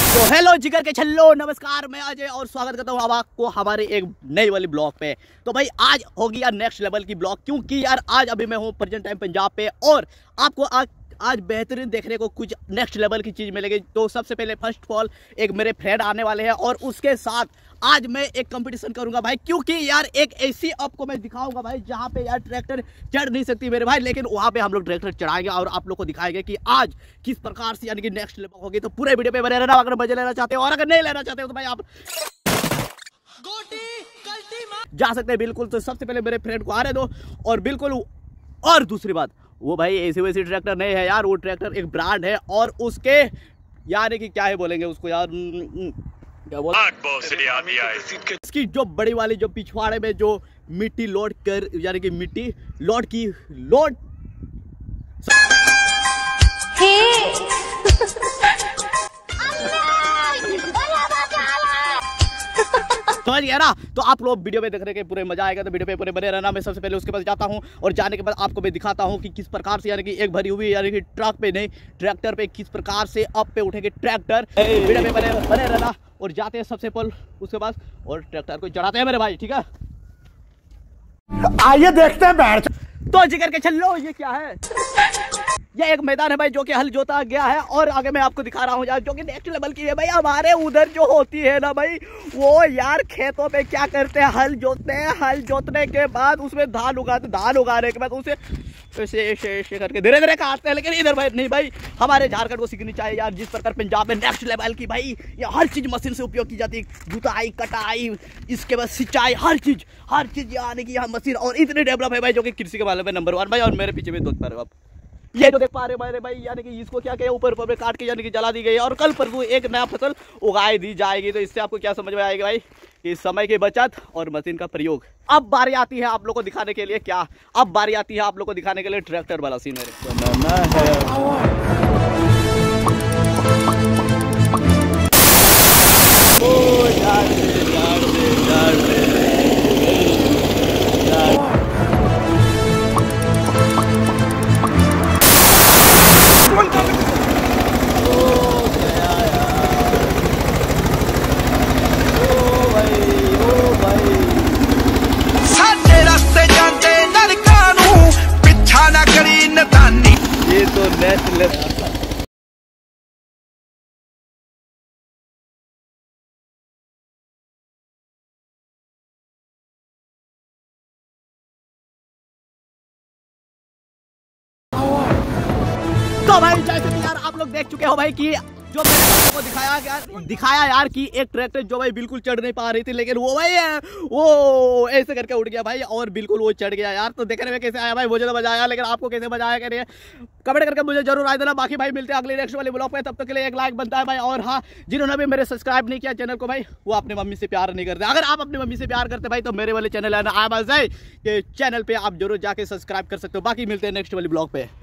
तो हेलो जिगर के छल्लो, नमस्कार, मैं अजय और स्वागत करता हूँ अब आपको हमारे एक नई वाली ब्लॉग पे। तो भाई आज होगी यार नेक्स्ट लेवल की ब्लॉग, क्योंकि यार आज अभी मैं हूँ प्रेजेंट टाइम पंजाब पे और आपको आज बेहतरीन देखने को कुछ नेक्स्ट लेवल की चीज़ मिलेगी। तो सबसे पहले फर्स्ट ऑफ ऑल एक मेरे फ्रेंड आने वाले हैं और उसके साथ आज मैं एक कंपटीशन करूंगा भाई, क्योंकि यार एक ऐसी आपको मैं दिखाऊंगा भाई जहां पे यार ट्रैक्टर चढ़ नहीं सकती मेरे भाई, लेकिन वहां पे हम लोग ट्रैक्टर चढ़ाएंगे और आप लोग को दिखाएंगे कि आज किस प्रकार से यानी कि नेक्स्ट लेवल होगी। तो पूरे वीडियो पे बने रहना अगर मजे लेना चाहते हो, और अगर नहीं लेना चाहते हो तो भाई आप जा सकते हैं बिल्कुल। तो सबसे पहले मेरे फ्रेंड को आने दो और बिल्कुल, और दूसरी बात वो भाई ऐसी वैसी ट्रैक्टर नहीं है यार, वो ट्रैक्टर एक ब्रांड है और उसके यानी कि क्या है बोलेंगे उसको यार, क्या बोल इसकी जो बड़ी वाली जो पिछवाड़े में जो मिट्टी लोड कर यानी कि मिट्टी लोड की लोड समझ गया ना। तो आप लोग वीडियो में देखने के पूरे मजा आएगा, तो वीडियो पे पूरे बने रहना। मैं सबसे पहले उसके पास जाता हूं और जाने के बाद आपको मैं दिखाता हूं कि किस प्रकार से यानी कि एक भरी हुई यानी कि ट्रक पे नहीं ट्रैक्टर पे किस प्रकार से अप पे उठेंगे ट्रैक्टर। वीडियो में बने रहना और जाते हैं सबसे पहले उसके पास और ट्रैक्टर को चढ़ाते हैं मेरे भाई, ठीक है। आइए देखते हैं बैठ। तो जिगर के चलो, ये क्या है? ये एक मैदान है भाई जो कि हल जोता गया है और आगे मैं आपको दिखा रहा हूँ यार जो कि नेक्स्ट लेवल की है भाई। हमारे उधर जो होती है ना भाई, वो यार खेतों पे क्या करते हैं, हल जोतते हैं, हल जोतने के बाद उसमें धान उगाते, धान उगाने के बाद उसे ऐसे करके धीरे धीरे काटते हैं। लेकिन इधर भाई नहीं भाई, हमारे झारखंड को सीखनी चाहिए यार जिस प्रकार पंजाब में नेक्स्ट लेवल की भाई ये हर चीज मशीन से उपयोग की जाती है, जुताई, कटाई, इसके बाद सिंचाई, हर चीज यानी कि यहाँ मशीन और इतने डेवलप है भाई जो कि कृषि के मामले में नंबर 1 भाई। और मेरे पीछे भी देख पा रहे हो आप, ये जो देख पा रहे मेरे भाई यानी कि इसको क्या किया, ऊपर ऊपर काट के यानी कि जला दी गई है और कल परसों एक नया फसल उगाई दी जाएगी। तो इससे आपको क्या समझ में आएगा भाई कि समय की बचत और मशीन का प्रयोग। अब बारी आती है आप लोग को दिखाने के लिए क्या, अब बारी आती है आप लोग को दिखाने के लिए ट्रैक्टर वाला सीन ये तो नेक्स्ट लेवल। तो भाई जैसे कि यार आप लोग देख चुके हो भाई कि जो मैंने आपको दिखाया यार कि एक ट्रैक्टर जो भाई बिल्कुल चढ़ नहीं पा रही थी, लेकिन वो भाई वो ऐसे करके उठ गया भाई और बिल्कुल वो चढ़ गया यार। तो देखने में कैसे आया भाई, मुझे तो मजा आया, लेकिन आपको कैसे मजा आया करिए कमेंट करके मुझे जरूर राय देना। बाकी भाई मिलते हैं अगले नेक्स्ट वाले ब्लॉग पे, तब तक के लिए एक लाइक बनता है भाई। और हाँ, जिन्होंने भी मेरे सब्सक्राइब नहीं किया चैनल को भाई, वो अपने मम्मी से प्यार नहीं करते। अगर आप अपनी मम्मी से प्यार करते भाई तो मेरे वाले चैनल है ना के चैनल पे आप जरूर जाके सब्सक्राइब कर सकते हो। बाकी मिलते हैं नेक्स्ट वाली ब्लॉग पे।